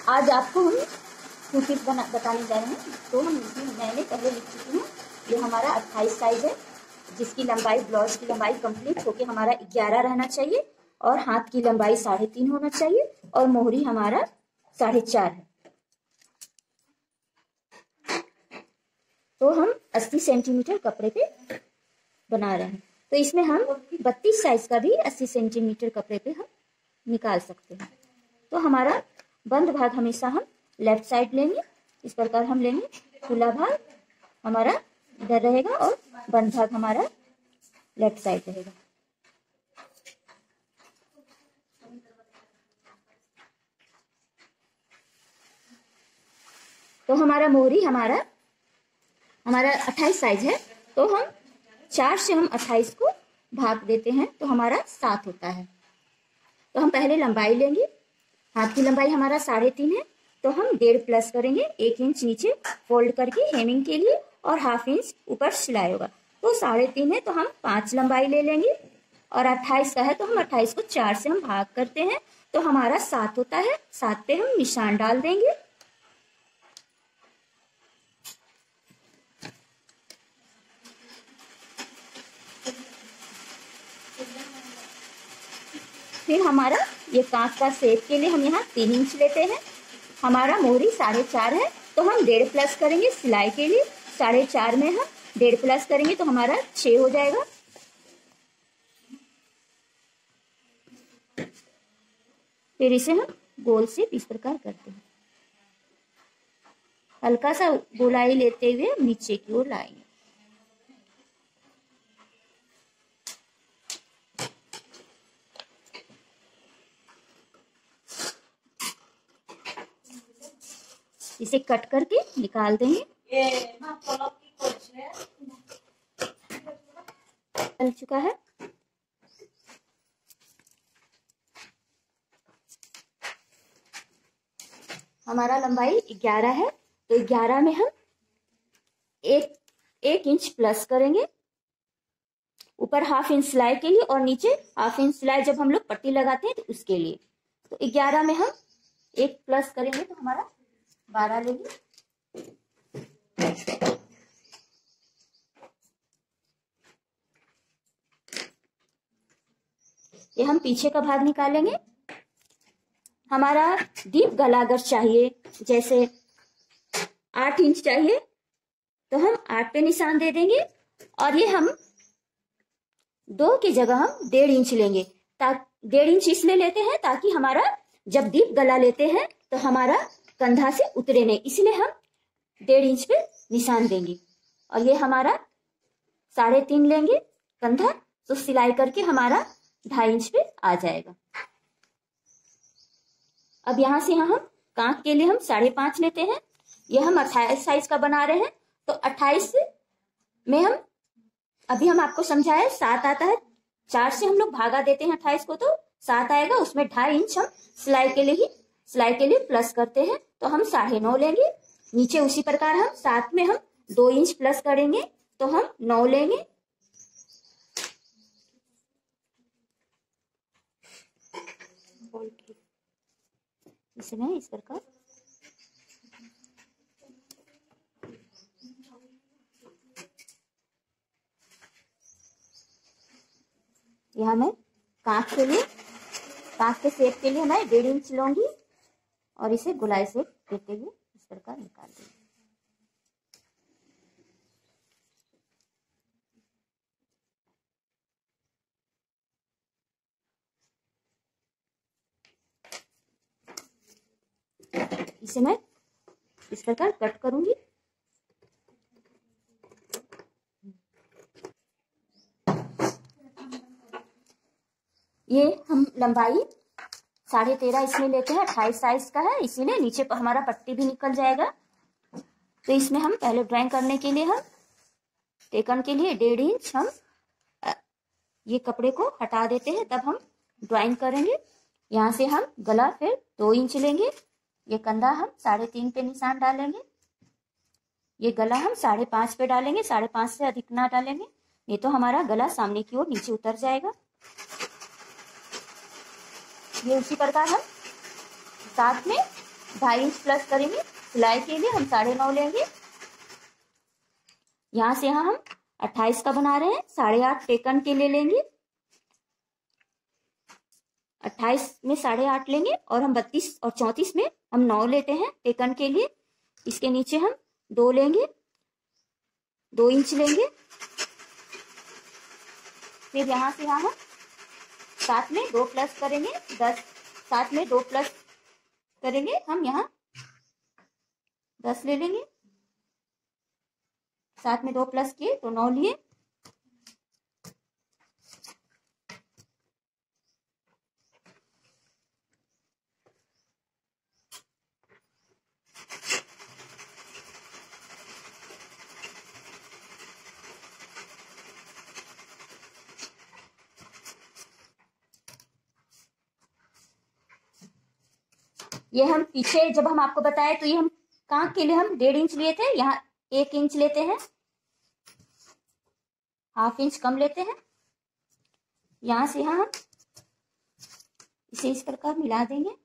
आज आपको हम सूटी बताने जा रहे हैं। तो मैंने पहले लिख चुकी हूँ। ये हमारा 28 साइज है, जिसकी लंबाई, ब्लाउज की लंबाई कंप्लीट होके हमारा 11 रहना चाहिए और हाथ की लंबाई 3.5 होना चाहिए और मोहरी हमारा 4.5 है। तो हम 80 सेंटीमीटर कपड़े पे बना रहे हैं। तो इसमें हम 32 साइज का भी 80 सेंटीमीटर कपड़े पे हम निकाल सकते हैं। तो हमारा बंद भाग हमेशा हम लेफ्ट साइड लेंगे, इस प्रकार हम लेंगे। खुला भाग हमारा इधर रहेगा और बंद भाग हमारा लेफ्ट साइड रहेगा। तो हमारा मोहरी हमारा 28 साइज है, तो हम 4 से हम 28 को भाग देते हैं तो हमारा 7 होता है। तो हम पहले लंबाई लेंगे। हाथ की लंबाई हमारा 3.5 है, तो हम 1.5 प्लस करेंगे, 1 इंच नीचे फोल्ड करके हेमिंग के लिए और 1/2 इंच ऊपर सिलाई होगा। तो 3.5 है, तो हम 5 लंबाई ले लेंगे और 28 का है तो हम 28 को 4 से हम भाग करते हैं तो हमारा 7 होता है। 7 पे हम निशान डाल देंगे। फिर हमारा ये कांच का शेप के लिए हम यहाँ 3 इंच लेते हैं। हमारा मोहरी 4.5 है, तो हम 1.5 प्लस करेंगे सिलाई के लिए। 4.5 में हम 1.5 प्लस करेंगे तो हमारा 6 हो जाएगा। फिर इसे हम गोल से इस प्रकार करते हैं, हल्का सा गोलाई लेते हुए नीचे की ओर लाएंगे। इसे कट करके निकाल देंगे। चल चुका है। हमारा लंबाई 11 है, तो 11 में हम एक इंच प्लस करेंगे, ऊपर 1/2 इंच सिलाई के लिए और नीचे 1/2 इंच सिलाई जब हम लोग पट्टी लगाते हैं तो उसके लिए। तो 11 में हम 1 प्लस करेंगे तो हमारा 12 लेंगे। ये हम पीछे का भाग निकालेंगे। हमारा डीप गला अगर चाहिए, जैसे 8 इंच चाहिए तो हम 8 पे निशान दे देंगे और ये हम 2 की जगह हम 1.5 इंच लेंगे। 1.5 इंच इसलिए लेते हैं ताकि हमारा जब डीप गला लेते हैं तो हमारा कंधा से उतरे नहीं, इसलिए हम 1.5 इंच पे निशान देंगे। और ये हमारा 3.5 लेंगे कंधा, तो सिलाई करके हमारा 2.5 इंच पे आ जाएगा। अब यहाँ से हम कांच के लिए हम 5.5 लेते हैं। ये हम 28 साइज का बना रहे हैं, तो 28 में हम अभी हम आपको समझाए 7 आता है। 4 से हम लोग भागा देते हैं 28 को, तो 7 आएगा। उसमें 2.5 इंच हम सिलाई के लिए प्लस करते हैं, तो हम 9.5 लेंगे। नीचे उसी प्रकार हम 7 में हम 2 इंच प्लस करेंगे तो हम 9 लेंगे। इसमें इस प्रकार यहाँ मैं कांच के शेप के लिए मैं 1.5 इंच लूंगी और इसे गोलाई से देते हुए इस प्रकार निकाल दूंगी। इसे मैं इस प्रकार कट करूंगी। ये हम लंबाई 13.5 इसमें लेते हैं, 28 साइज का है, इसीलिए नीचे पर हमारा पट्टी भी निकल जाएगा। तो इसमें हम पहले ड्राइंग करने के लिए हम टेकन के लिए 1.5 इंच हम ये कपड़े को हटा देते हैं, तब हम ड्राइंग करेंगे। यहाँ से हम गला फिर 2 इंच लेंगे। ये कंधा हम 3.5 पे निशान डालेंगे। ये गला हम 5.5 पे डालेंगे, 5.5 से अधिक ना डालेंगे, नहीं तो हमारा गला सामने की ओर नीचे उतर जाएगा। ये उसी प्रकार हम साथ में 2.5 इंच प्लस करेंगे। सिलाई के लिए हम 9.5 लेंगे। यहाँ से यहाँ हम 28 का बना रहे हैं, 8.5 टेकन के लिए लेंगे। 28 में 8.5 लेंगे और हम 32 और 34 में हम 9 लेते हैं टेकन के लिए। इसके नीचे हम 2 लेंगे, 2 इंच लेंगे। फिर यहाँ से यहाँ हम 7 में 2 प्लस करेंगे, 10, 7 में 2 प्लस करेंगे, हम यहाँ 10 ले लेंगे। 7 में 2 प्लस किए तो 9 लिए। ये हम पीछे जब हम आपको बताए तो ये हम कांक के लिए हम 1.5 इंच लिए थे, यहाँ 1 इंच लेते हैं, 1/2 इंच कम लेते हैं। यहाँ से यहाँ हम इसे इस प्रकार मिला देंगे।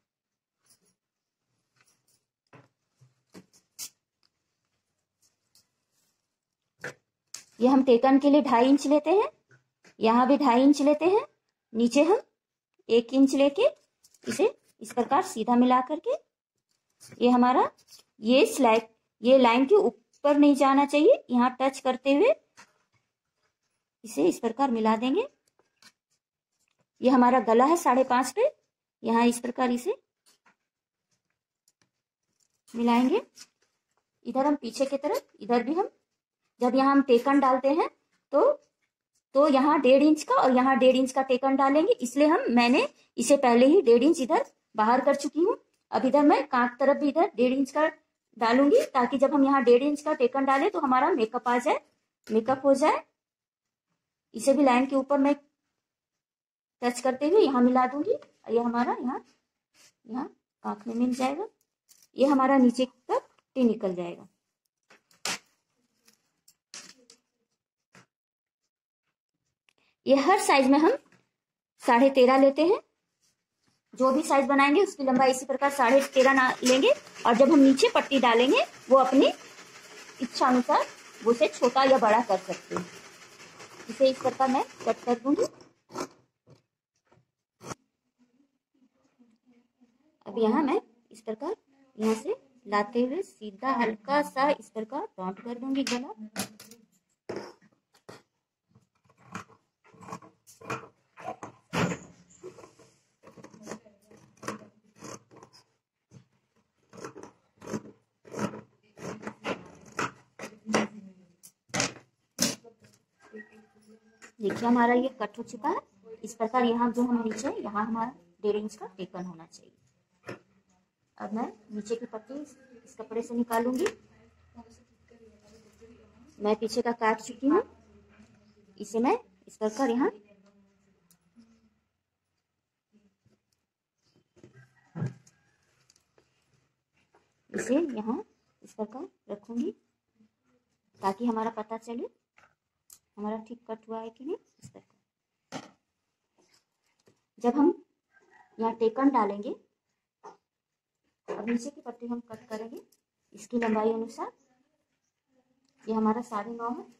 ये हम टेकन के लिए 2.5 इंच लेते हैं, यहाँ भी 2.5 इंच लेते हैं। नीचे हम 1 इंच लेके इसे इस प्रकार सीधा मिला करके, ये हमारा ये सिलाई ये लाइन के ऊपर नहीं जाना चाहिए, यहाँ टच करते हुए इसे इस प्रकार मिला देंगे। ये हमारा गला है 5.5 पे, यहाँ इस प्रकार इसे मिलाएंगे। इधर हम पीछे की तरफ, इधर भी हम जब यहाँ हम टेकन डालते हैं तो यहाँ 1.5 इंच का और यहाँ 1.5 इंच का टेकन डालेंगे, इसलिए मैंने इसे पहले ही 1.5 इंच इधर बाहर कर चुकी हूँ। अब इधर मैं कांक तरफ भी इधर 1.5 इंच का डालूंगी, ताकि जब हम यहाँ 1.5 इंच का टेकन डालें तो हमारा मेकअप आ जाए, मेकअप हो जाए। इसे भी लाइन के ऊपर मैं टच करते हुए यहाँ मिला दूंगी, ये हमारा यहाँ कांक में मिल जाएगा। ये हमारा नीचे तक पट्टी निकल जाएगा। ये हर साइज में हम 13.5 लेते हैं। जो भी साइज बनाएंगे उसकी लंबाई इसी प्रकार 13.5 लेंगे, और जब हम नीचे पट्टी डालेंगे वो अपनी इच्छा अनुसार वो उसे छोटा या बड़ा कर सकते हैं। इसे इस प्रकार मैं कट कर दूंगी। अब यहाँ मैं इस प्रकार यहाँ से लाते हुए सीधा हल्का सा इस प्रकार राउंड कर दूंगी गला। देखिए हमारा ये कट हो चुका है। इस प्रकार यहाँ जो हम नीचे यहाँ हमारा 1.5 इंच का टेकन होना चाहिए। अब मैं नीचे की पट्टी इस कपड़े से निकालूंगी। मैं पीछे का काट चुकी हूँ, इसे मैं इस प्रकार यहाँ इसे यहाँ इस प्रकार रखूंगी, ताकि हमारा पता चले हमारा ठीक कट हुआ है कि नहीं। इस प्रकार जब हम यहाँ टेकन डालेंगे, अब नीचे की पट्टी हम कट करेंगे इसकी लंबाई अनुसार। ये हमारा 9.5 है।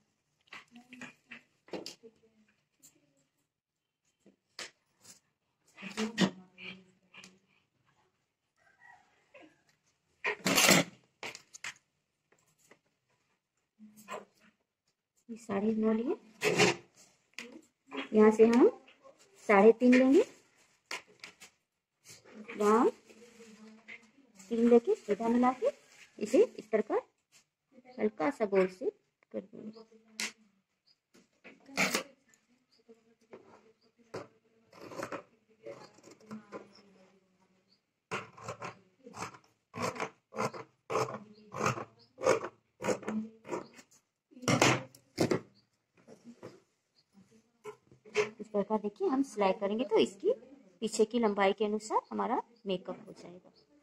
ये 9.5 लिए, यहाँ से हम 3.5 लेंगे, यहाँ 3 लेके सीधा मिला के इसे इस प्रकार हल्का सा गोल से कर देंगे। इस प्रकार देखिए हम सिलाई करेंगे तो इसकी पीछे की लंबाई के अनुसार हमारा मेकअप हो जाएगा।